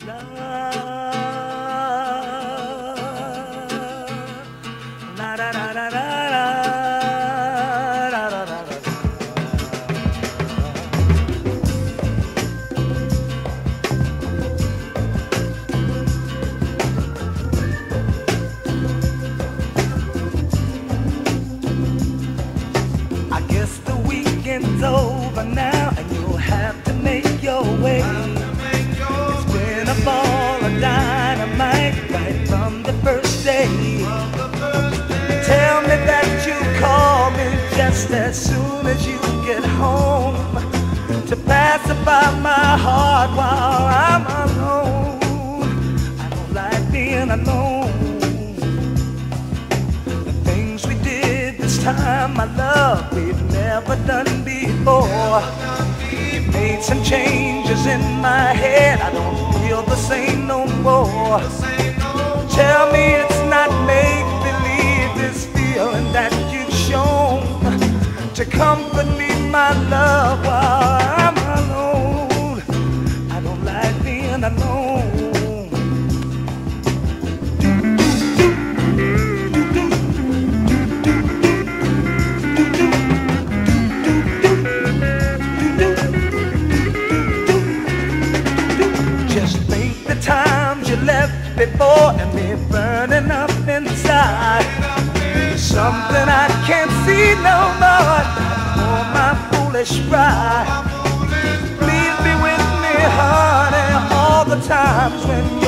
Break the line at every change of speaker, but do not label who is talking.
It's over now, and you'll have to make your way. It's been a ball of dynamite right from the first day. Tell me that you'll call me just as soon as you get home, to pacify my heart while I'm alone. I don't like being alone. The things we did this time, my love, we've never done before. Made some changes in my head, I don't feel the same no more. Tell me it's not make-believe, this feeling that you've shown to comfort me, my love, while I'm alone. I don't like being alone. Times you left before and me burning up inside. Something I can't see no more for my foolish pride. Please be with me, honey, all the times when